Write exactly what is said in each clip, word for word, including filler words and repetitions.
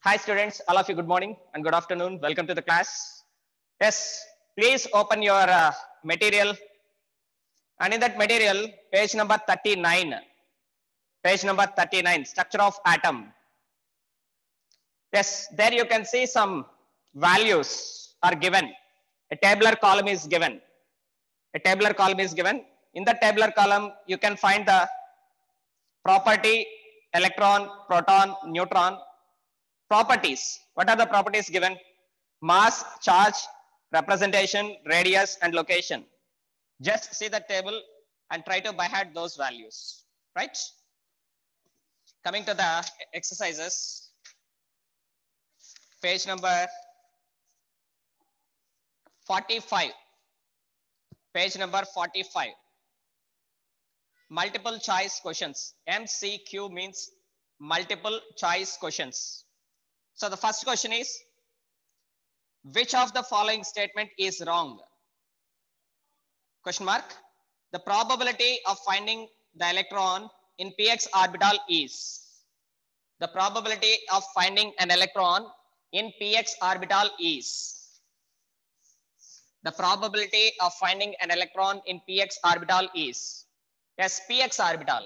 Hi students, all of you good morning and good afternoon. Welcome to the class. Yes, please open your uh, material, and in that material, page number thirty-nine, page number thirty-nine, structure of atom. Yes, there you can see some values are given. A tabular column is given. A tabular column is given. In the tabular column, you can find the property, electron, proton, neutron, properties. What are the properties given? Mass, charge, representation, radius, and location. Just see the table and try to by heart those values, right? Coming to the exercises, page number forty-five, page number forty-five, multiple choice questions. M C Q means multiple choice questions. So the first question is, which of the following statement is wrong? Question mark. The probability of finding the electron in px orbital is. The probability of finding an electron in px orbital is. The probability of finding an electron in px orbital is. Yes, px orbital.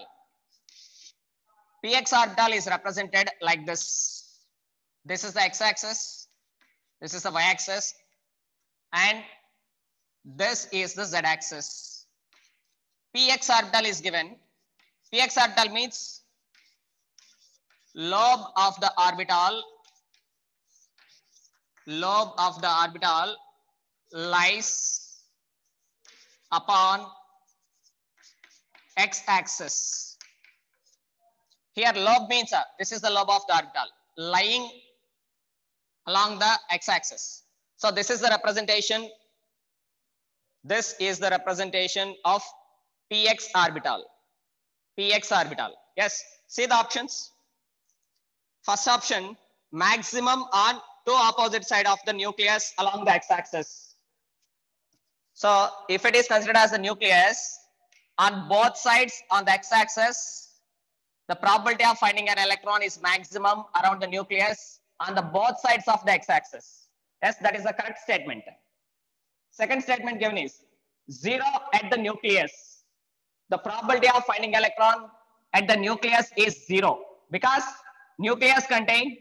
Px orbital is represented like this. This is the x-axis. This is the y-axis. And this is the z-axis. Px orbital is given. Px orbital means lobe of the orbital, lobe of the orbital lies upon x-axis. Here lobe means uh, this is the lobe of the orbital lying along the x-axis. So this is the representation. This is the representation of px orbital. Px orbital. Yes. See the options. First option, maximum on two opposite side of the nucleus along the x-axis. So if it is considered as a nucleus, on both sides on the x-axis, the probability of finding an electron is maximum around the nucleus on the both sides of the x-axis. Yes, that is the correct statement. Second statement given is zero at the nucleus. The probability of finding electron at the nucleus is zero because nucleus contain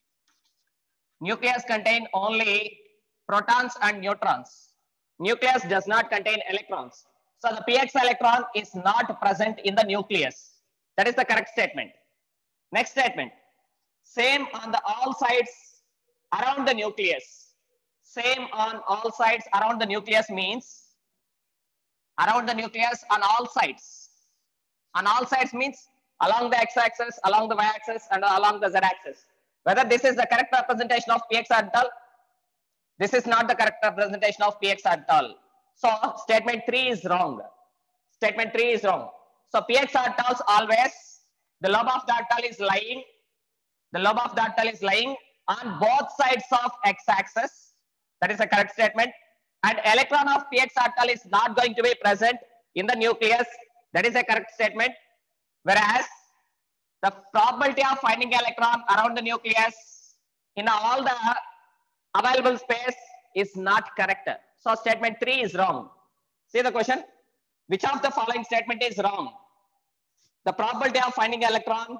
nucleus contain only protons and neutrons. Nucleus does not contain electrons. So the px electron is not present in the nucleus. That is the correct statement. Next statement. Same on the all sides around the nucleus. Same on all sides around the nucleus means around the nucleus on all sides. On all sides means along the x-axis, along the y-axis, and along the z-axis. Whether this is the correct representation of px orbital, this is not the correct representation of px orbital. So statement three is wrong. Statement three is wrong. So px orbitals always, the lobe of the orbital is lying, the lobe of the orbital is lying on both sides of x-axis. That is a correct statement. And electron of px orbital is not going to be present in the nucleus. That is a correct statement. Whereas the probability of finding electron around the nucleus in all the available space is not correct. So statement three is wrong. See the question. Which of the following statement is wrong? The probability of finding electron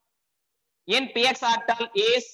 in px orbital is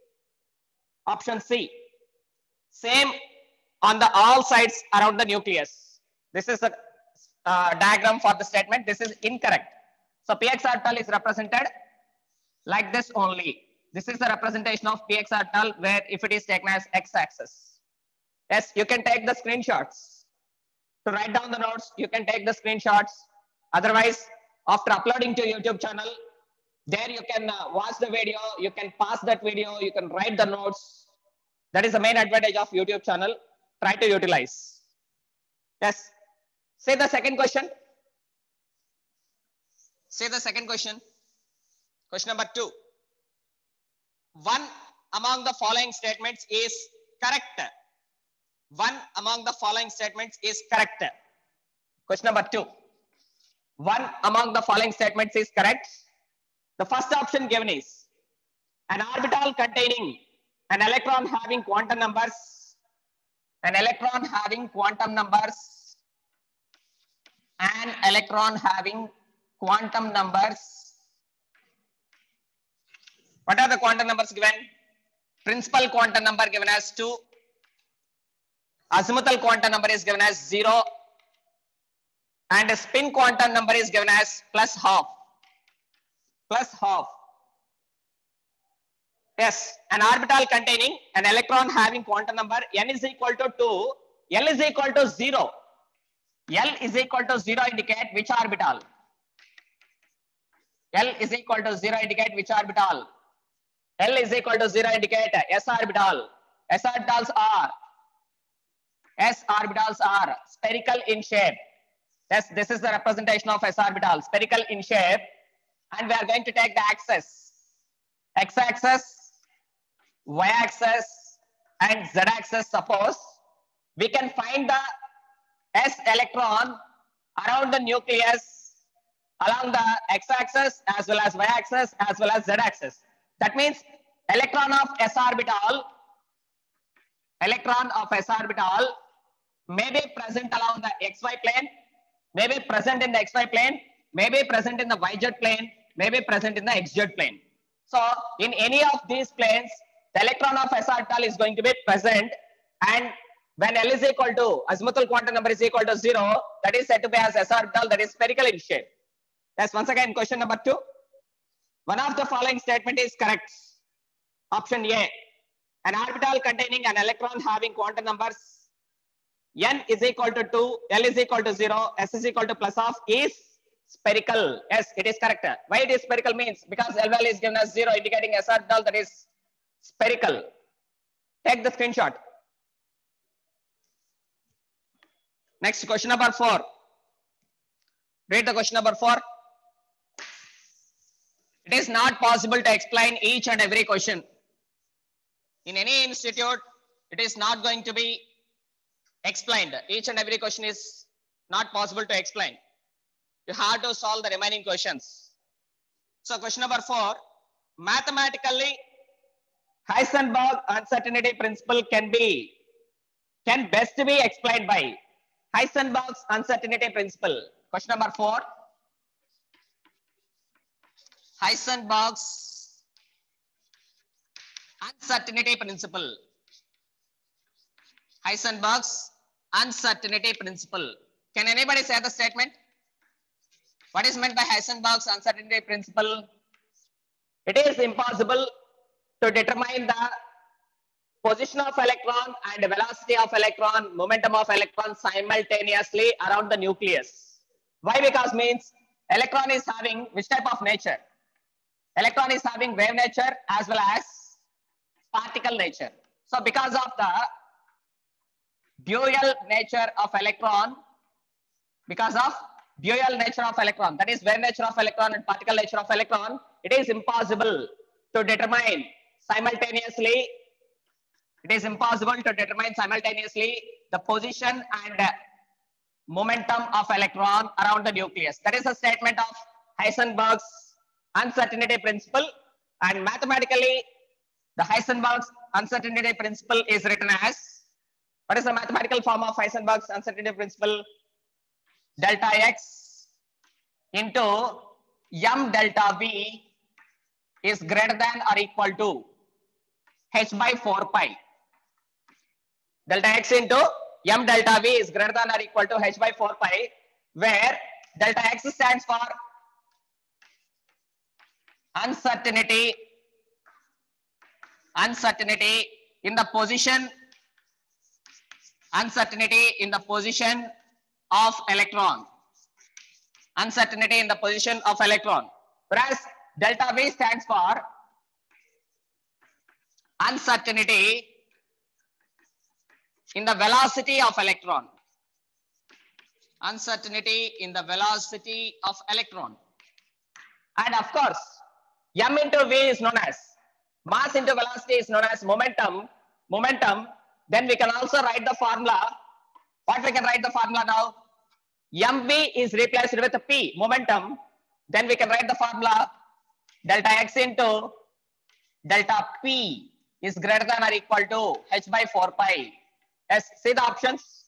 option C. Same on the all sides around the nucleus. This is a uh, diagram for the statement. This is incorrect. So px orbital is represented like this only. This is the representation of px orbital where if it is taken as x-axis. Yes, you can take the screenshots. To write down the notes, you can take the screenshots. Otherwise, after uploading to YouTube channel, there you can uh, watch the video, you can pause that video, you can write the notes. That is the main advantage of YouTube channel. Try to utilize. Yes. Say the second question. Say the second question. Question number two. One among the following statements is correct. One among the following statements is correct. Question number two. One among the following statements is correct. The first option given is An orbital containing an electron having quantum numbers, an electron having quantum numbers, an electron having quantum numbers. What are the quantum numbers given? Principal quantum number given as two. Azimuthal quantum number is given as zero. And a spin quantum number is given as plus half. Plus half. Yes, an orbital containing an electron having quantum number n is equal to two, L is equal to zero. L is equal to zero indicate which orbital? L is equal to zero indicate which orbital? L is equal to zero indicate S orbital. S orbitals are S orbitals are spherical in shape. Yes, this is the representation of S orbital, spherical in shape. And we are going to take the axis. X-axis, Y-axis, and Z-axis. Suppose we can find the S electron around the nucleus along the X-axis as well as Y-axis as well as Z-axis. That means electron of S orbital, electron of S orbital may be present along the X Y plane, may be present in the X Y plane, may be present in the Y Z plane, may be present in the X Z plane. So in any of these planes, the electron of S orbital is going to be present, and when L is equal to azimuthal quantum number is equal to zero, that is said to be as S orbital, that is spherical in shape. Yes, once again, question number two. One of the following statement is correct. Option A. An orbital containing an electron having quantum numbers n is equal to two, L is equal to zero, S is equal to plus of is spherical. Yes, it is correct. Why it is spherical means because L value is given as zero, indicating S orbital, that is spherical. Take the screenshot. Next, question number four. Read the question number four. It is not possible to explain each and every question. In any institute, it is not going to be explained. Each and every question is not possible to explain. You have to solve the remaining questions. So question number four, mathematically, Heisenberg uncertainty principle can be, can best be explained by Heisenberg's uncertainty principle. Question number four, Heisenberg's uncertainty principle. Heisenberg's uncertainty principle. Can anybody say the statement? What is meant by Heisenberg's uncertainty principle? It is impossible to determine the position of electron and velocity of electron, momentum of electron simultaneously around the nucleus. Why? Because means electron is having which type of nature? Electron is having wave nature as well as particle nature. So because of the dual nature of electron, because of dual nature of electron, that is wave nature of electron and particle nature of electron, it is impossible to determine simultaneously, it is impossible to determine simultaneously the position and momentum of electron around the nucleus. That is a statement of Heisenberg's uncertainty principle, and mathematically the Heisenberg's uncertainty principle is written as, what is the mathematical form of Heisenberg's uncertainty principle? Delta x into m delta v is greater than or equal to h by four pi. Delta x into m delta v is greater than or equal to h by four pi, where delta x stands for uncertainty, uncertainty in the position, uncertainty in the position of electron, uncertainty in the position of electron, whereas delta V stands for uncertainty in the velocity of electron, uncertainty in the velocity of electron. And of course, m into v is known as mass into velocity is known as momentum, momentum. Then we can also write the formula. What we can write the formula now? Mv is replaced with p, momentum. Then we can write the formula delta x into delta P is greater than or equal to h by four pi. Yes, see the options.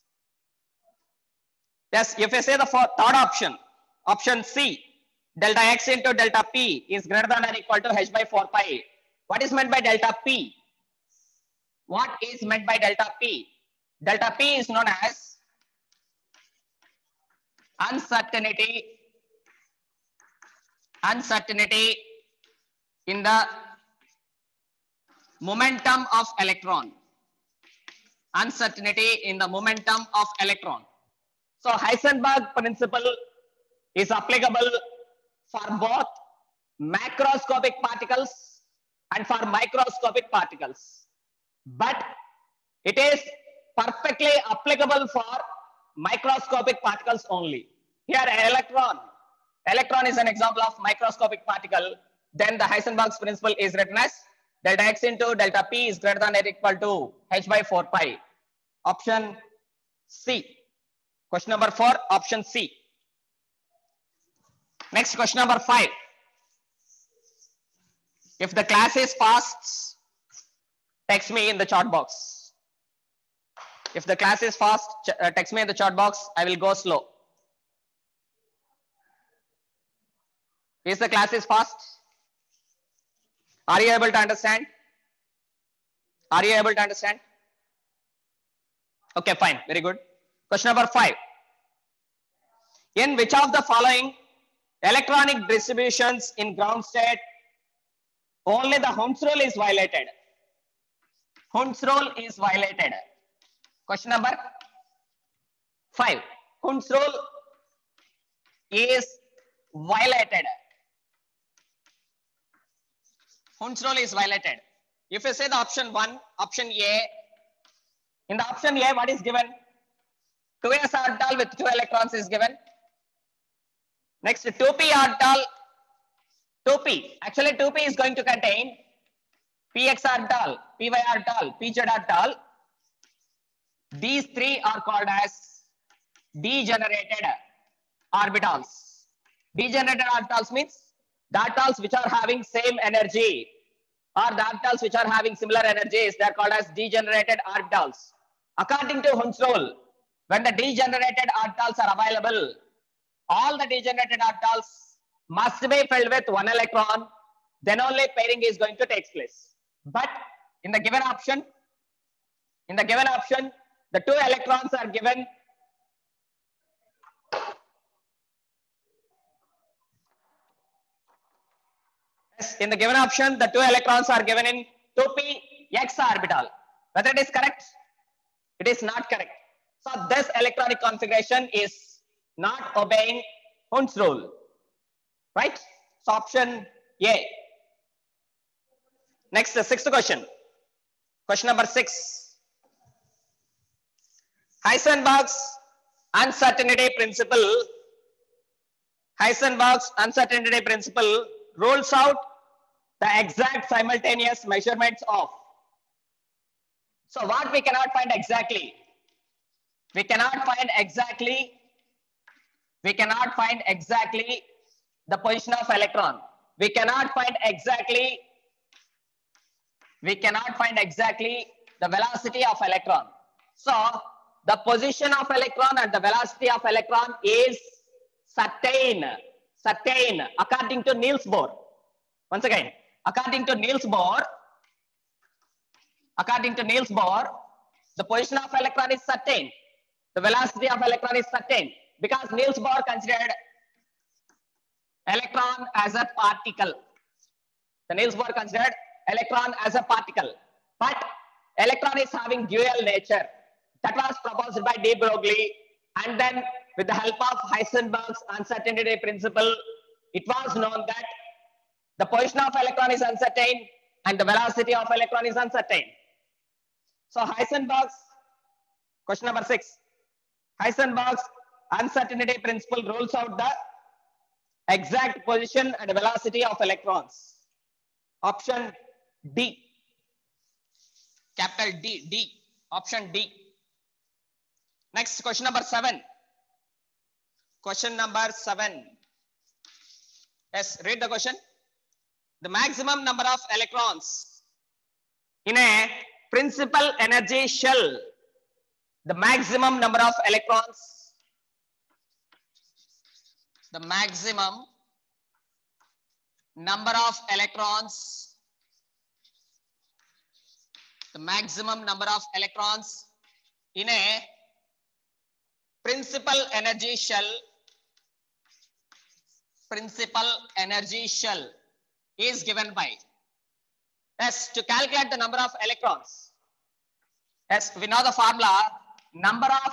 Yes, if you say the third option, option C, delta x into delta P is greater than or equal to h by four pi. What is meant by delta P? What is meant by delta P? Delta P is known as uncertainty, uncertainty in the momentum of electron. Uncertainty in the momentum of electron. So Heisenberg principle is applicable for both macroscopic particles and for microscopic particles, but it is perfectly applicable for microscopic particles only. Here electron, electron is an example of microscopic particle. Then the Heisenberg's principle is written as delta x into delta P is greater than or equal to h by four pi. Option C. Question number four, option C. Next, question number five. If the class is fast, text me in the chat box. If the class is fast, uh, text me in the chat box. I will go slow. Is the class is fast? Are you able to understand? Are you able to understand? Okay, fine. Very good. Question number five. In which of the following electronic distributions in ground state only the Hund's rule is violated? Hund's rule is violated. Question number five. Hund's rule is violated. Hund's rule is violated. If you say the option one, option A, in the option A, what is given? two s orbital with two electrons is given. Next, two p orbital, two p. Actually, two p is going to contain px orbital, py orbital, pz orbital. These three are called as degenerated orbitals. Degenerated orbitals means the orbitals which are having same energy, or the orbitals which are having similar energies, they are called as degenerated orbitals. According to Hund's rule, when the degenerated orbitals are available, all the degenerated orbitals must be filled with one electron, then only pairing is going to take place. But in the given option, in the given option, the two electrons are given yes, in the given option, the two electrons are given in two p x orbital. Whether it is correct? It is not correct. So this electronic configuration is not obeying Hund's rule, right? So option A. Next, the sixth question. Question number six. Heisenberg's uncertainty principle. Heisenberg's uncertainty principle rules out the exact simultaneous measurements of. So what we cannot find exactly? We cannot find exactly We cannot find exactly the position of electron. We cannot find exactly, we cannot find exactly the velocity of electron. So the position of electron and the velocity of electron is certain, certain according to Niels Bohr. Once again, according to Niels Bohr, according to Niels Bohr, the position of electron is certain. The velocity of electron is certain. Because Niels Bohr considered electron as a particle. The Niels Bohr considered electron as a particle. But electron is having dual nature. That was proposed by de Broglie. And then with the help of Heisenberg's uncertainty principle, it was known that the position of electron is uncertain and the velocity of electron is uncertain. So Heisenberg's, question number six. Heisenberg's uncertainty principle rules out the exact position and velocity of electrons. Option D. Capital D. D. Option D. Next, question number seven. Question number seven. Yes, read the question. the maximum number of electrons in a principal energy shell, the maximum number of electrons, the maximum number of electrons, the maximum number of electrons in a principal energy shell, principal energy shell is given by, yes, to calculate the number of electrons, yes, we know the formula, number of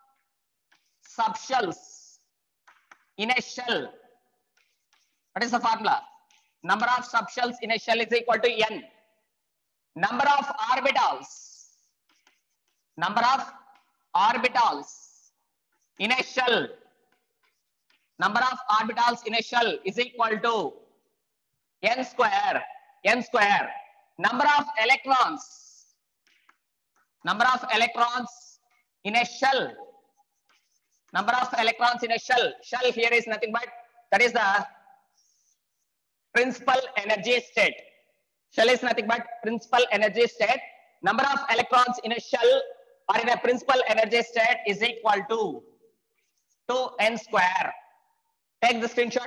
subshells in a shell. What is the formula? Number of subshells in a shell is equal to N. Number of orbitals, number of orbitals in a shell, number of orbitals in a shell is equal to N square, N square. Number of electrons, number of electrons in a shell, number of electrons in a shell. Shell here is nothing but, that is the principal energy state. Shell is nothing but principal energy state. Number of electrons in a shell or in a principal energy state is equal to two N square. Take the screenshot.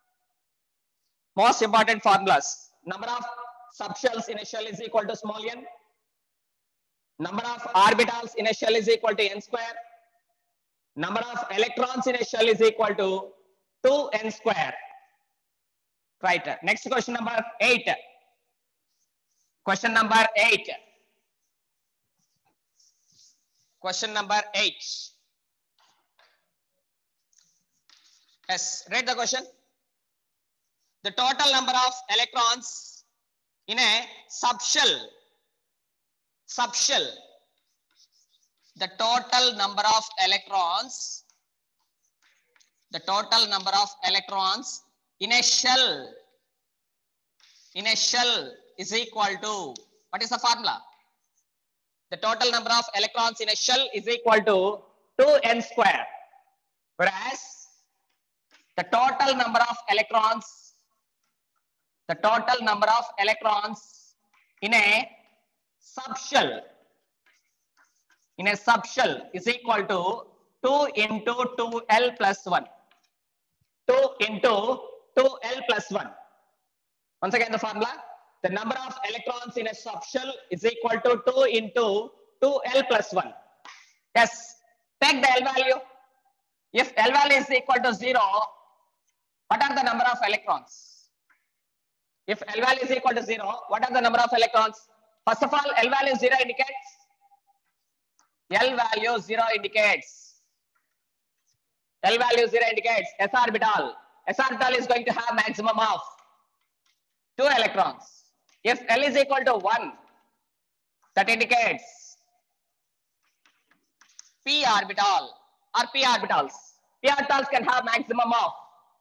Most important formulas. Number of subshells in a shell is equal to small n. Number of orbitals in a shell is equal to N square. Number of electrons in a shell is equal to two N square. Right. Next question number eight. Question number eight. Question number eight. Yes, read the question. The total number of electrons in a subshell, subshell, the total number of electrons, the total number of electrons in a shell, in a shell is equal to, what is the formula? The total number of electrons in a shell is equal to two N square. Whereas the total number of electrons, the total number of electrons in a subshell, in a subshell is equal to two into two L plus one. two into two L plus one. Once again the formula, the number of electrons in a subshell is equal to two into two L plus one. Yes, take the L value. If L value is equal to zero, what are the number of electrons? If L value is equal to zero, what are the number of electrons? First of all, L value zero indicates, L value zero indicates, L value zero indicates S orbital. S orbital is going to have maximum of two electrons. If L is equal to one, that indicates p orbital or p orbitals. P orbitals can have maximum of,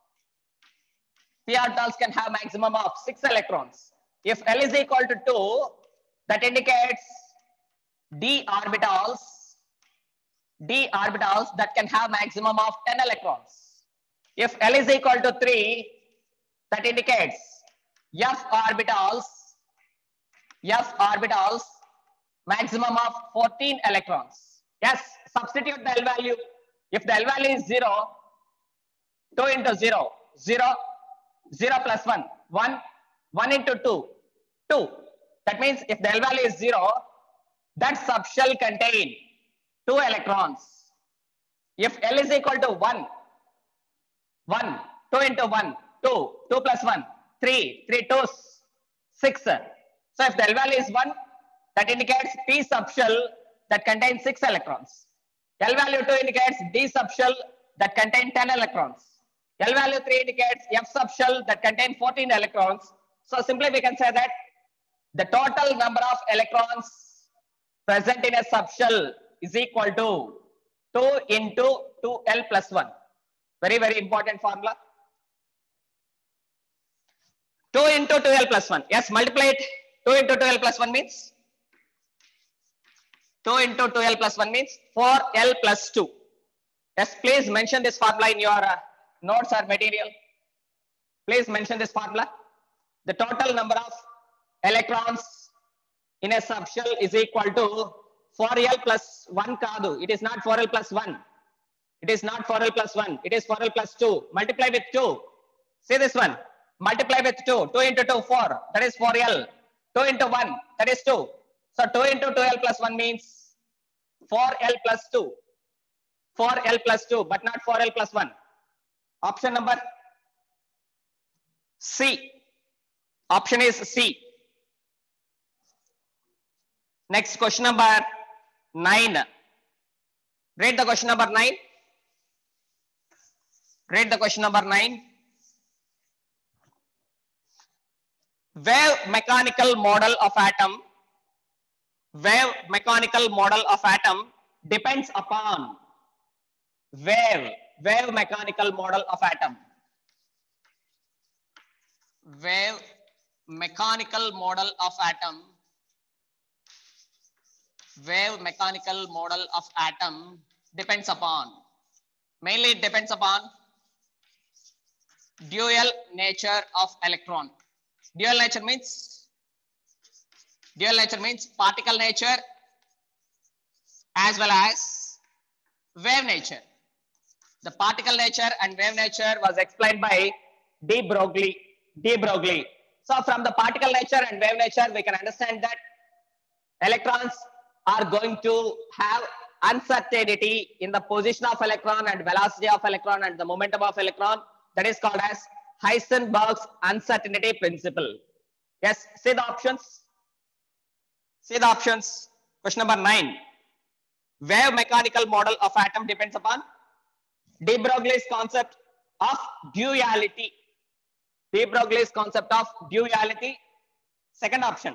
p orbitals can have maximum of six electrons. If L is equal to two, that indicates d orbitals, d orbitals that can have maximum of ten electrons. If L is equal to three, that indicates f orbitals, f orbitals maximum of fourteen electrons. Yes, substitute the L value. If the L value is zero, two into zero, zero, zero plus one, one, one into two, two. That means if the L value is zero, that subshell contain two electrons. If L is equal to one, one, two into one, two, two plus one, three, three twos, six. So if the L value is one, that indicates P subshell that contains six electrons. L value two indicates D subshell that contains ten electrons. L value three indicates F subshell that contains fourteen electrons. So simply we can say that the total number of electrons present in a subshell is equal to two into two L plus one. Very, very important formula. two into two L plus one. Yes, multiply it. two into two L plus one means? two into two L plus one means four L plus two. Yes, please mention this formula in your uh, notes or material. Please mention this formula. the total number of electrons in a subshell is equal to four L plus one kaadu. It is not four L plus one. It is not four L plus one. It is four L plus two. Multiply with two. See this one. Multiply with two. two into two, four. That is four L. two into one. That is two. So two into two L plus one means four L plus two. four L plus two, but not four L plus one. Option number C. Option is C. Next question number nine. Read the question number nine. Read the question number nine. Wave mechanical model of atom. Wave mechanical model of atom depends upon wave. Wave mechanical model of atom. Wave mechanical model of atom. Wave mechanical model of atom depends upon, mainly it depends upon dual nature of electron. Dual nature means, dual nature means particle nature as well as wave nature. The particle nature and wave nature was explained by de Broglie. De Broglie. So from the particle nature and wave nature, we can understand that electrons are going to have uncertainty in the position of electron and velocity of electron and the momentum of electron. That is called as Heisenberg's uncertainty principle. Yes, see the options. See the options. Question number nine. Wave mechanical model of atom depends upon de Broglie's concept of duality. De Broglie's concept of duality. Second option.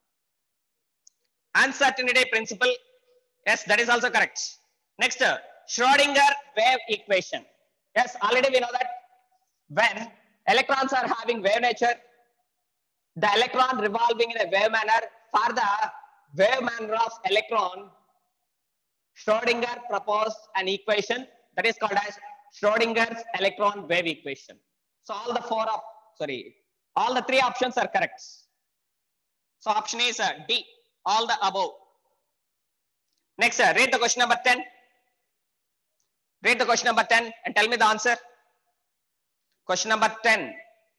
Uncertainty principle. Yes, that is also correct. Next, Schrodinger wave equation. Yes, already we know that when electrons are having wave nature, the electron revolving in a wave manner, for the wave manner of electron, Schrodinger proposed an equation that is called as Schrodinger's electron wave equation. So all the four of, sorry, all the three options are correct. So option is uh, D. All the above. Next, uh, read the question number ten. Read the question number ten and tell me the answer. Question number ten.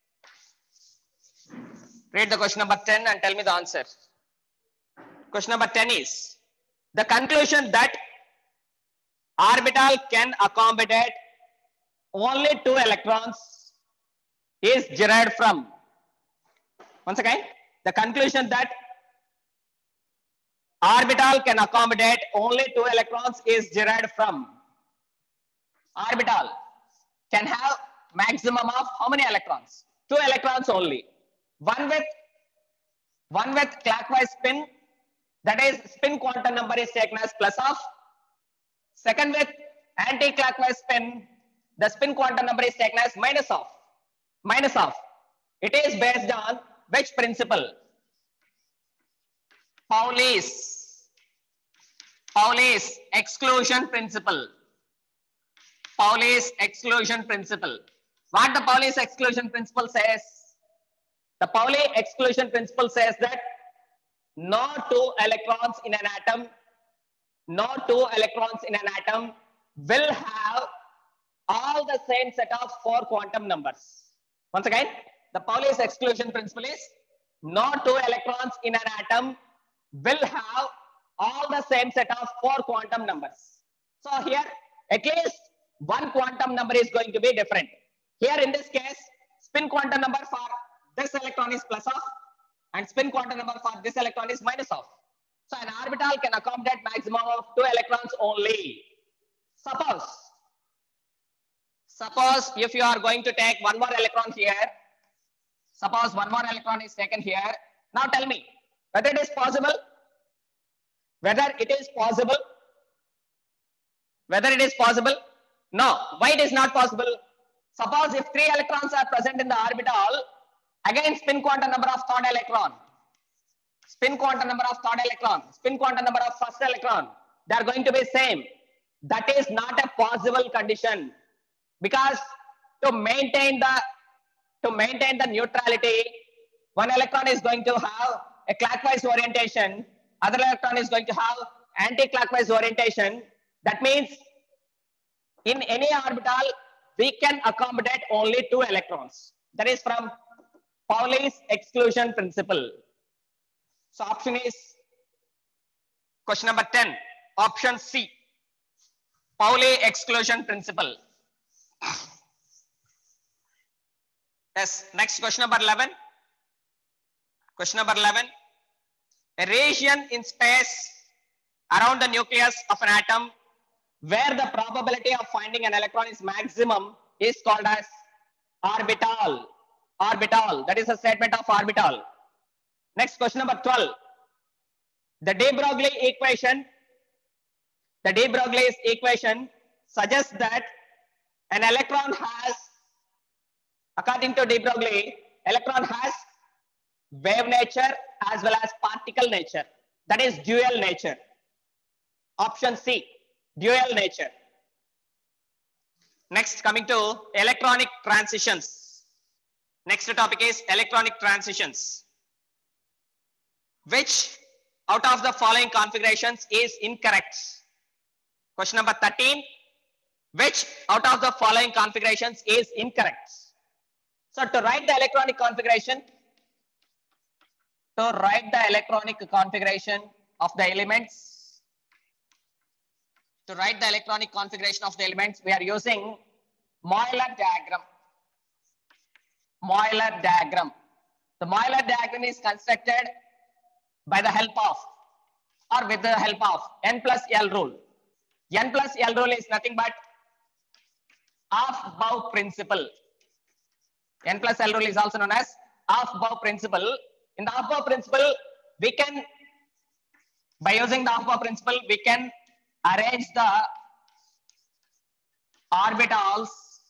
Read the question number ten and tell me the answer. Question number ten is the conclusion that orbital can accommodate only two electrons is derived from. Once again, the conclusion that orbital can accommodate only two electrons is derived from. Orbital can have maximum of how many electrons? Two electrons only. One with one with clockwise spin, that is spin quantum number is taken as plus of. Second with anti-clockwise spin, the spin quantum number is taken as minus of. Minus of. It is based on which principle? Pauli's, Pauli's exclusion principle. Pauli's exclusion principle. What the Pauli's exclusion principle says? The Pauli exclusion principle says that no two electrons in an atom, no two electrons in an atom will have all the same set of four quantum numbers. Once again, the Pauli's exclusion principle is no two electrons in an atom will have all the same set of four quantum numbers. So here, at least one quantum number is going to be different. Here in this case, spin quantum number for this electron is plus of and spin quantum number for this electron is minus of. So an orbital can accommodate maximum of two electrons only. Suppose, suppose if you are going to take one more electron here, suppose one more electron is taken here. Now tell me whether it is possible, whether it is possible, whether it is possible. No, why it is not possible? Suppose if three electrons are present in the orbital, again spin quantum number of third electron, spin quantum number of third electron, spin quantum number of first electron, they are going to be same. That is not a possible condition, because to maintain the to maintain the neutrality, One electron is going to have a clockwise orientation, other electron is going to have anti-clockwise orientation. That means in any orbital, we can accommodate only two electrons. That is from Pauli's exclusion principle. So option is question number ten, option C, Pauli exclusion principle. Yes, next question number eleven. Question number eleven. A region in space around the nucleus of an atom where the probability of finding an electron is maximum is called as orbital. Orbital. That is a statement of orbital. Next, question number twelve. The de Broglie equation. The de Broglie's equation suggests that an electron has, according to de Broglie, electron has wave nature as well as particle nature. That is dual nature. Option C, dual nature. Next, coming to electronic transitions. Next topic is electronic transitions. Which out of the following configurations is incorrect? Question number thirteen. Which out of the following configurations is incorrect? So to write the electronic configuration, to write the electronic configuration of the elements, to write the electronic configuration of the elements, we are using Euler diagram. Euler diagram. The Euler diagram is constructed by the help of or with the help of N plus L rule. N plus L rule is nothing but Aufbau principle. N plus L rule is also known as Aufbau principle. In the Aufbau principle, we can, by using the Aufbau principle, we can arrange the orbitals.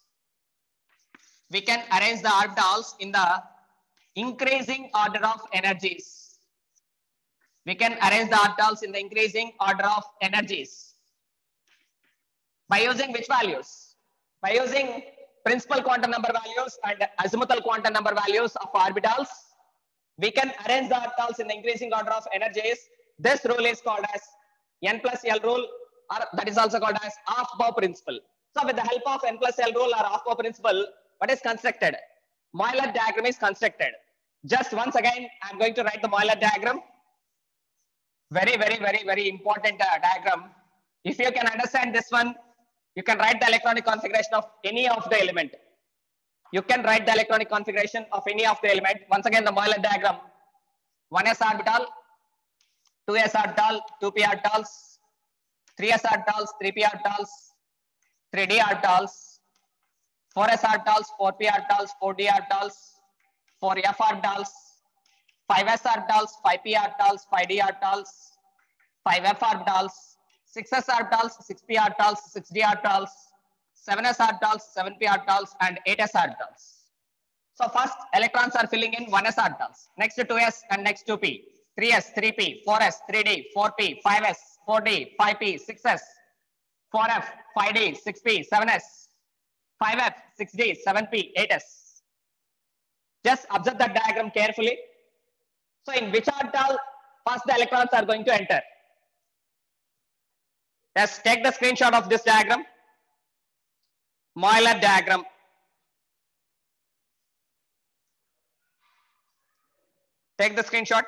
We can arrange the orbitals in the increasing order of energies. We can arrange the orbitals in the increasing order of energies. By using which values? By using principal quantum number values and azimuthal quantum number values of orbitals, we can arrange the orbitals in the increasing order of energies. This rule is called as N plus L rule, or that is also called as Aufbau principle. So with the help of N plus L rule or Aufbau principle, what is constructed? Euler diagram is constructed. Just once again, I am going to write the Euler diagram. Very, very, very, very important uh, diagram. If you can understand this one, you can write the electronic configuration of any of the element. You can write the electronic configuration of any of the element. Once again, the Euler diagram. one s orbital, two s orbital, two p orbitals, three s orbitals, three p orbitals, three d orbitals, four s orbitals, four p orbitals, four d orbitals, four f orbitals, five s orbitals, five p orbitals, five d orbitals, five f orbitals, six s orbitals, six p orbitals, six d orbitals, seven s orbitals, seven p orbitals, and eight s orbitals. So first electrons are filling in one s orbitals, next two s and next two p, three s, three p, four s, three d, four p, five s, four d, five p, six s, four f, five d, six p, seven s, five f, six d, seven p, eight s. Just observe the diagram carefully. So in which orbital first the electrons are going to enter? Just take the screenshot of this diagram. Euler diagram. Take the screenshot.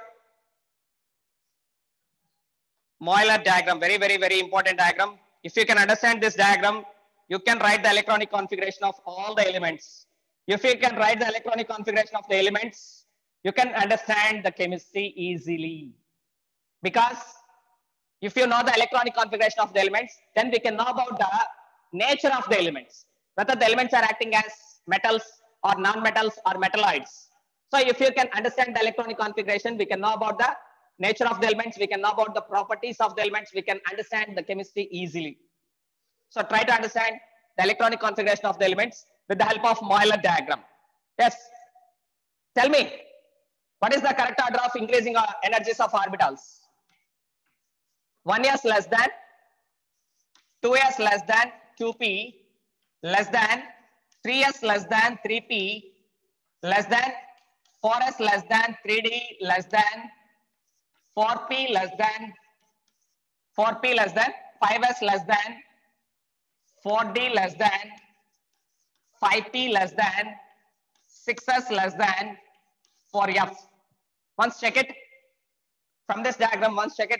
Euler diagram, very, very, very important diagram. If you can understand this diagram, you can write the electronic configuration of all the elements. If you can write the electronic configuration of the elements, you can understand the chemistry easily. Because if you know the electronic configuration of the elements, then we can know about the nature of the elements, whether the elements are acting as metals or non-metals or metalloids. So if you can understand the electronic configuration, we can know about the nature of the elements, we can know about the properties of the elements, we can understand the chemistry easily. So try to understand the electronic configuration of the elements with the help of Euler diagram. Yes. Tell me, what is the correct order of increasing energies of orbitals? one s less than, two s less than two p, less than, three s less than three p, less than, four s less than three d less than four p less than four p less than five s less than four d less than five p less than six s less than four f. Once check it from this diagram. Once check it.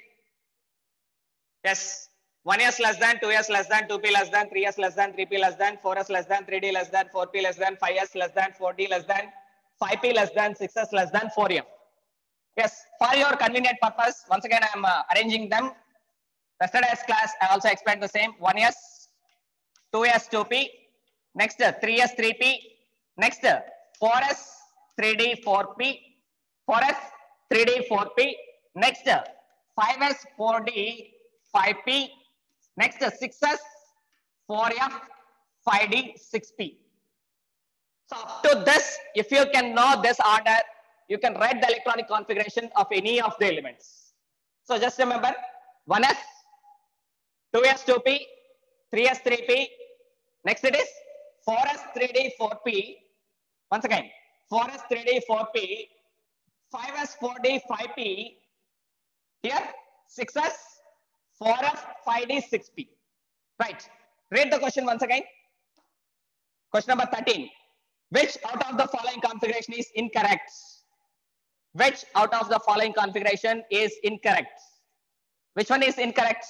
Yes. one s less than, two s less than, two p less than, three s less than, three p less than, four s less than, three d less than, four p less than, five s less than, four d less than, five p less than, six s less than, four f. Yes, for your convenient purpose, once again I am uh, arranging them. Yesterday's class I also explained the same. one s, two s, two p, next uh, three s, three p, next uh, four s, three d, four p, four s, three d, four p, next uh, five s, four d, five p, next uh, six s, four f, five d, six p. So up to this, if you can know this order, you can write the electronic configuration of any of the elements. So just remember one s, two s, two p, three s, three p, next it is four s, three d, four p, once again four s, three d, four p, five s, four d, five p, here six s, four f, five d, six p. Right. Read the question once again. Question number thirteen. Which out of the following configuration is incorrect? Which out of the following configuration is incorrect? Which one is incorrect?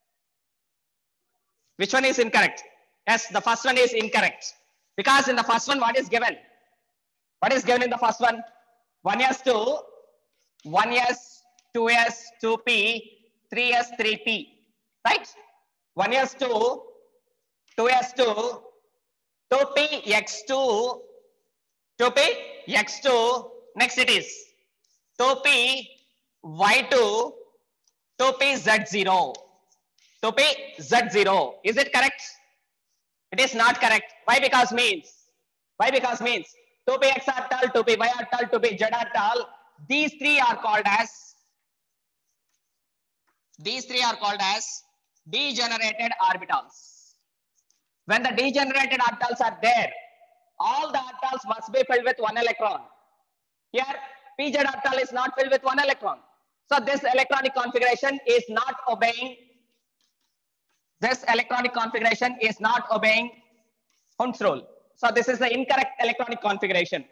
Which one is incorrect? Yes, the first one is incorrect. Because in the first one, what is given? What is given in the first one? one s, two, one s, two s, two p, three s, three p. Right? one s, two, two s, two, two p, x two, two p, x two, next it is two p, y two, two p, z zero, two p, z zero. Is it correct? It is not correct. Why? Because means, why? Because means two p x orbital, two p y orbital, two p z orbital, these three are called as, these three are called as degenerated orbitals. When the degenerated orbitals are there, all the orbitals must be filled with one electron. Here, P Z orbital is not filled with one electron. So this electronic configuration is not obeying, this electronic configuration is not obeying Hund's rule. So this is the incorrect electronic configuration.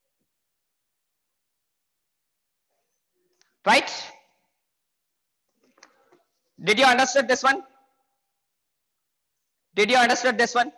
Right? Did you understand this one? Did you understand this one?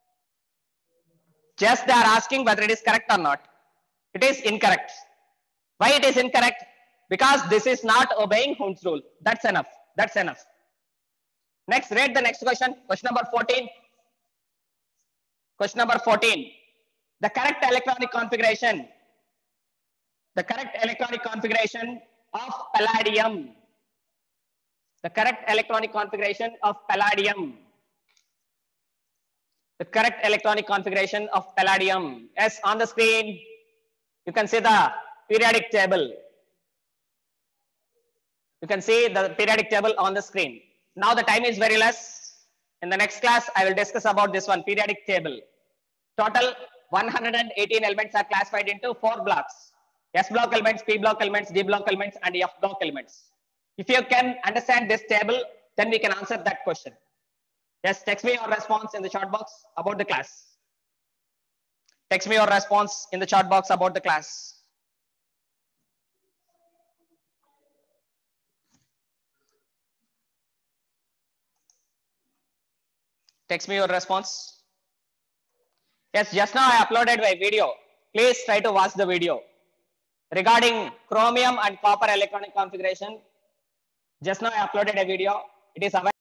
Just they are asking whether it is correct or not. It is incorrect. Why it is incorrect? Because this is not obeying Hund's rule. That's enough. That's enough. Next, read the next question. Question number fourteen. Question number fourteen. The correct electronic configuration. The correct electronic configuration of palladium. The correct electronic configuration of palladium. The correct electronic configuration of palladium. Yes, on the screen, you can see the periodic table. You can see the periodic table on the screen. Now the time is very less. In the next class, I will discuss about this one, periodic table. Total one hundred eighteen elements are classified into four blocks. S block elements, P block elements, D block elements, and F block elements. If you can understand this table, then we can answer that question. Yes, text me your response in the chat box about the class. Text me your response in the chat box about the class. Text me your response. Yes, just now I uploaded my video. Please try to watch the video. Regarding chromium and copper electronic configuration, just now I uploaded a video. It is available.